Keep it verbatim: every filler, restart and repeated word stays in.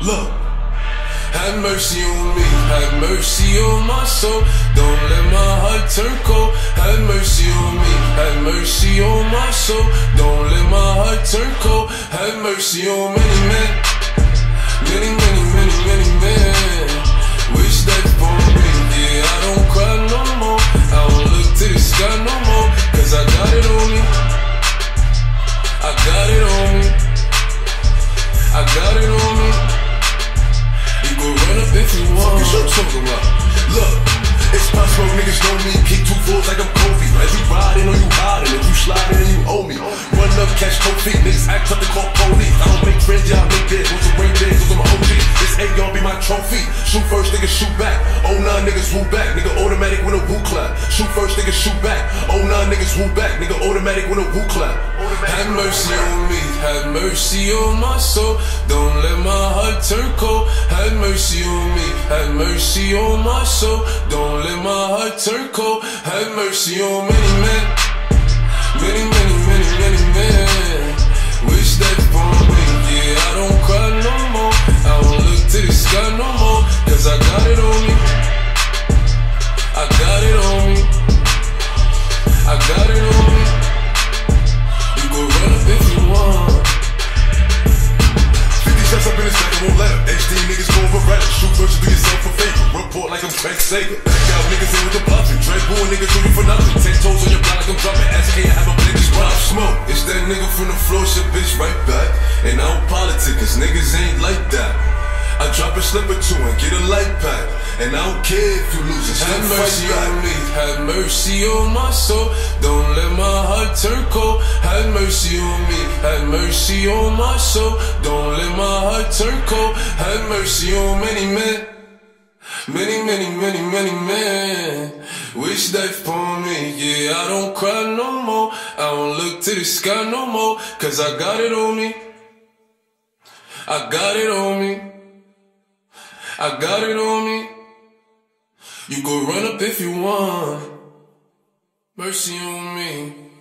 Look, have mercy on me, have mercy on my soul. Don't let my heart turn cold. Have mercy on me, have mercy on my soul. Don't let my heart turn cold. Have mercy on many men, many, many, many, many men. Wish that for me, yeah, I don't cry no more. I don't look to the sky no more, cause I got it on me. I got it on me. I got it on me. You go run up if you want. Fuck is you talking about? Look, it's possible niggas know me. Kick two fours like I'm Kobe. As you riding or you hiding, if you sliding then you owe me. Run up, catch cold feet, niggas act up to call police. I don't make friends, y'all make dead. Want to bring dead, cause I'm an O G. This A y'all be my trophy. Shoot first, niggas shoot back. Oh nine niggas woo back. Nigga automatic with a woo clap. Shoot first, niggas shoot back. Oh nine niggas woo back. Nigga automatic with a woo clap. Have mercy on me, have mercy on my soul. Don't let my heart turn cold. Have mercy on me, have mercy on my soul. Don't let my heart turn cold. Have mercy on many men, many, many, many, many men. Wish that for me, yeah, I don't cry no more. I don't look to the sky no more, cause I got it on me. I got it on me. I got it on me. You go run up if you want. fifty shots up in his back, I won't let him. H D niggas go over red. Shoot first, you do yourself a favor. Report like I'm Craig Sager. Back out niggas in with the bluffing. Dread bull niggas do me for nothing. Ten toes on your block like I'm dropping. S K, I have a niggas run up smoke. It's that nigga from the floor, shit bitch right back. And I don't politic, cause niggas ain't like that. I drop a slip or two and get a light pack. And I don't care if you lose it. Have mercy on me, have mercy on my soul. Don't let my heart turn cold. Have mercy on me, have mercy on my soul. Don't let my heart turn cold. Have mercy on many men, many, many, many, many men. Wish that for me, yeah, I don't cry no more. I don't look to the sky no more, cause I got it on me. I got it on me. I got it on me. You go run up if you want. Mercy on me.